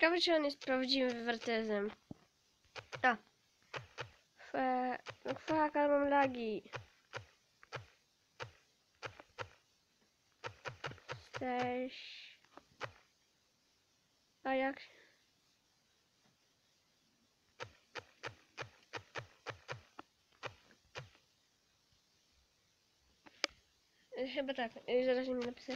Ciekawe, czy on jest prawdziwym Wertezem. A. No fuck, ale mam lagi. Jesteś... A jak... Chyba tak, zaraz mi napisę.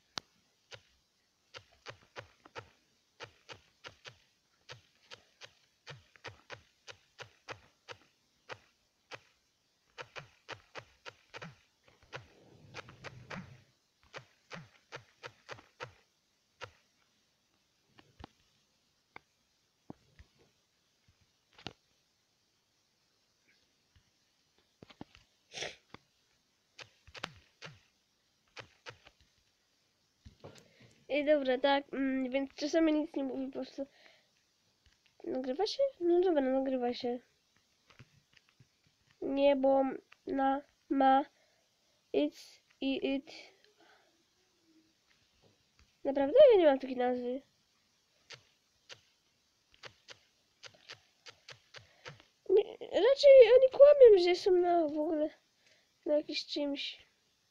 I dobra, tak, więc czasami nic nie mówi, po prostu... Nagrywa się? No dobra, nagrywa się. Niebo na ma it. Naprawdę? Ja nie mam takiej nazwy. Raczej oni kłamią, że są na w ogóle na jakimś czymś.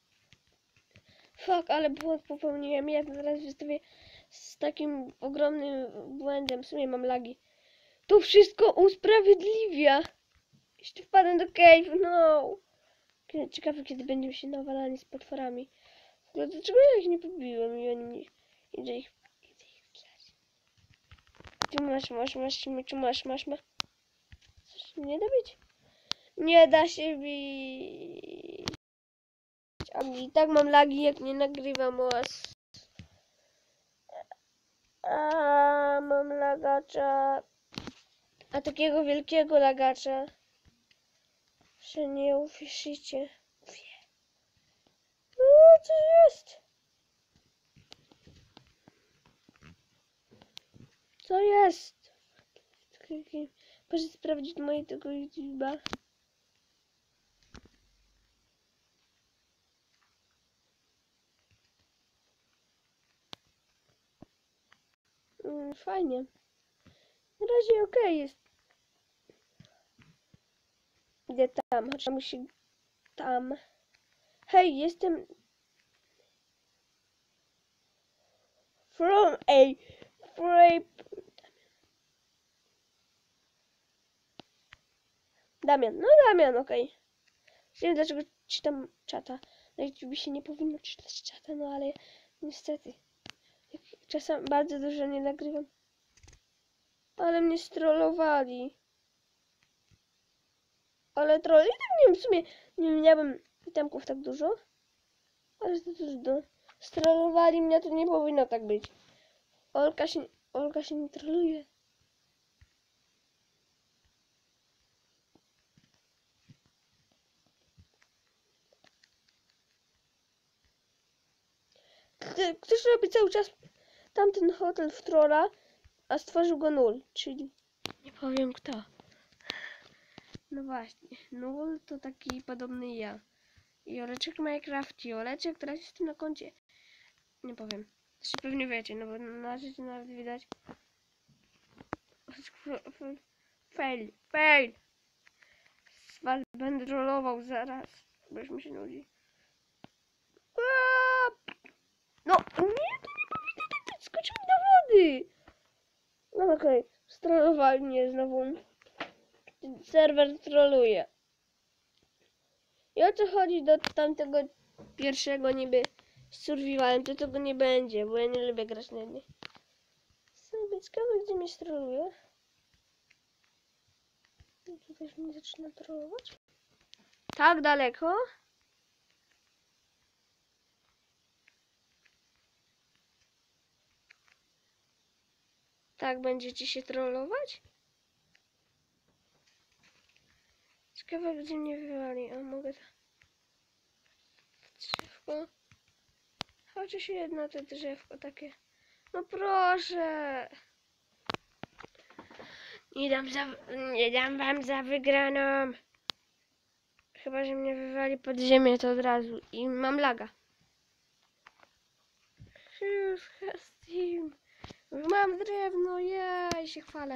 Fuck, ale błąd popełniłem. Ja teraz wystawię z takim ogromnym błędem. W sumie mam lagi. To wszystko usprawiedliwia. Jeszcze wpadłem do cave, no. Ciekawe, kiedy będziemy się nawalani z potworami. W ogóle dlaczego ja ich nie pobiłem i oni mnie... Idę ich tlać. Ty masz. Coś nie da być? Nie da się bić. A i tak mam lagi, jak nie nagrywam was. A mam lagacza. A takiego wielkiego lagacza. Że nie uwierzycie. O, co jest? Co jest? Proszę sprawdzić moje tego YouTube'a. Fajnie. Na razie okej jest. Idę tam, chociaż musi tam. Hej, jestem... From a... Damian, no Damian, okej. Nie wiem, dlaczego czytam czata. Na YouTube się nie powinno czytać czata, no ale niestety. Czasem bardzo dużo nie nagrywam. Ale mnie strollowali. Ale trolli, nie wiem, w sumie nie miałem itemków tak dużo. Ale to dużo. Strollowali mnie, to nie powinno tak być. Olka się nie troluje. Ktoś robi cały czas tamten hotel w trolla, a stworzył go Null, czyli nie powiem kto. No właśnie, Null to taki podobny ja. I Oleczek Minecraft i Oleczek, teraz jestem na koncie. Nie powiem. Znaczy pewnie wiecie, no bo na życiu nawet widać. Fail! Będę trollował zaraz, bo już mi się nudzi. No, nie, to nie powinno tak być, skoczył do wody! No okej, strollowali mnie znowu. Serwer troluje. I o co chodzi do tamtego pierwszego niby z survivalem, to tego nie będzie, bo ja nie lubię grać na jednej. Sobie ciekawe, gdzie mnie stroluje. Tu też mnie zaczyna trollować. Tak daleko? Tak będziecie się trollować? Ciekawe, gdzie mnie wywali. O, mogę... Drzewko. Chociaż jedno to drzewko takie. No proszę. Nie dam wam za wygraną. Chyba, że mnie wywali pod ziemię, to od razu. I mam laga. Już mam drewno, jej, się chwalę.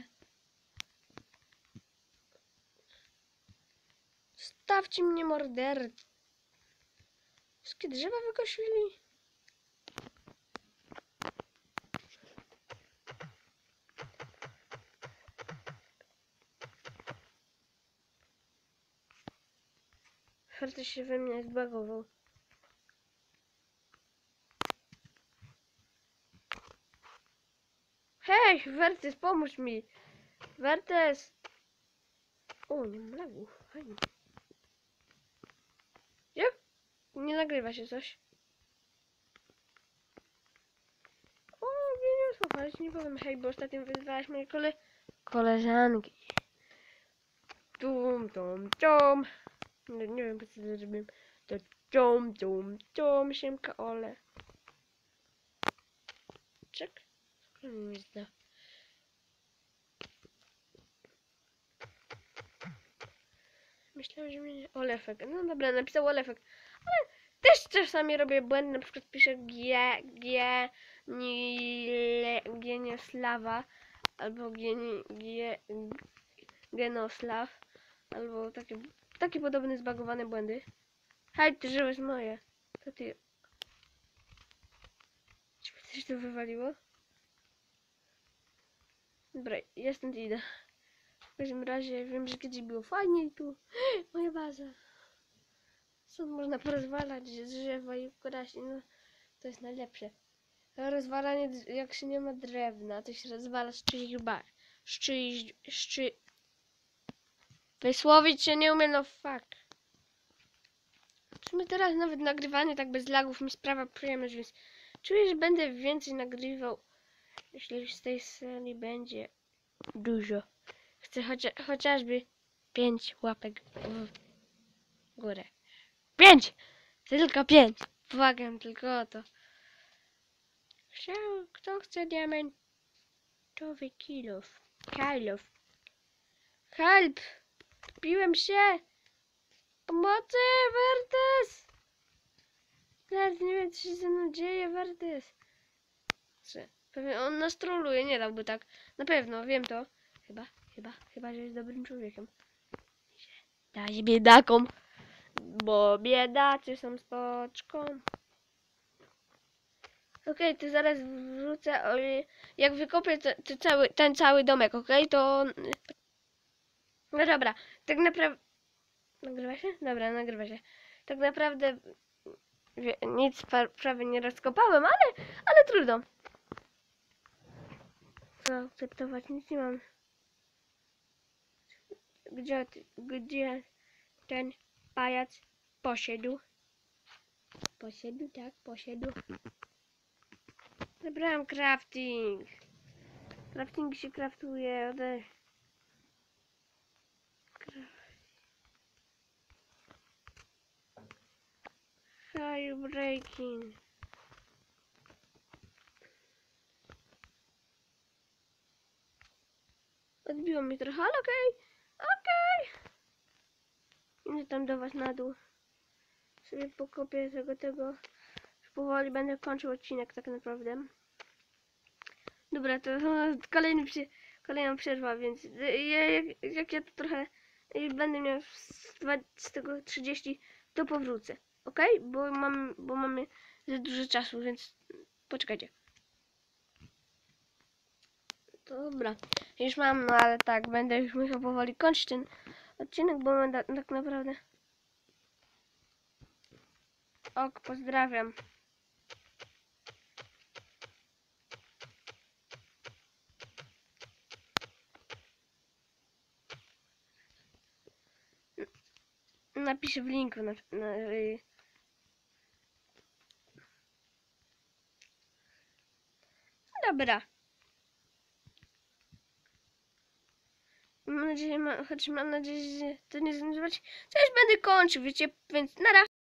Stawcie mnie, morder. Wszystkie drzewa wykosili. Wertes się we mnie zbagował. Hej, Wertes, pomóż mi. Wertes. O, nie mam lagów. Fajnie. Jak? Nie nagrywa się coś. O, nie słuchajcie, nie powiem hej, bo ostatnio wyzwałaś moje koleżanki. Tum. Nie wiem, po co to zrobiłem. To tum, siemka ole. Czek. Nie zna. Myślałem, że mnie nie... Olefek. No dobra, napisał Olefek. Ale też czasami robię błędy, na przykład piszę Genieslawa albo Genoslav albo takie podobne zbagowane błędy. Hej, ty drzewo jest moje. To ty. Czy mi coś tu wywaliło? Dobra, ja stąd idę. W każdym razie wiem, że kiedyś było fajnie i tu moja baza. Stąd można porozwalać drzewa i ukraść, no to jest najlepsze. Rozwalanie, jak się nie ma drewna, to się rozwala z czyichś Wysłowić się nie umiem, no fuck. W sumie teraz nawet nagrywanie tak bez lagów mi sprawia przyjemność, więc czuję, że będę więcej nagrywał, jeśli z tej serii będzie dużo. Chcę chociażby 5 łapek w górę. 5! Tylko 5! Błagam tylko o to. Kto chce diamentowy kilof? Help! Piłem się! Pomocy, Wertes! Teraz nie wiem, co się ze mną dzieje, Wertes. Pewnie on nas troluje, nie dałby tak. Na pewno, wiem to. Chyba, że jest dobrym człowiekiem. Daj biedakom, bo biedacy są spoczką. Okej, to zaraz wrzucę, jak wykopię ten cały domek, okej, to... No dobra, tak naprawdę... Nagrywa się? Dobra, nagrywa się. Tak naprawdę nic prawie nie rozkopałem, ale trudno. Zaakceptować, nic nie mam. Gdzie ten pajac poszedł? Poszedł. Zabrałem crafting. Crafting się craftuje. High breaking. Odbiło mi trochę, ale okej. Idę tam do was na dół. Sobie pokopię tego. Już powoli będę kończył odcinek tak naprawdę. Dobra, to kolejna przerwa, więc jak ja to trochę będę miał z tego 30, to powrócę. Ok? Bo mamy za dużo czasu, więc poczekajcie. Dobra, już mam, no ale tak, będę już musiał powoli kończyć ten odcinek, bo mam tak naprawdę... Ok, pozdrawiam. Napiszę w linku Dobra. Mam nadzieję, że to nie zaniedbywać. Coś będę kończył, wiecie, więc nara.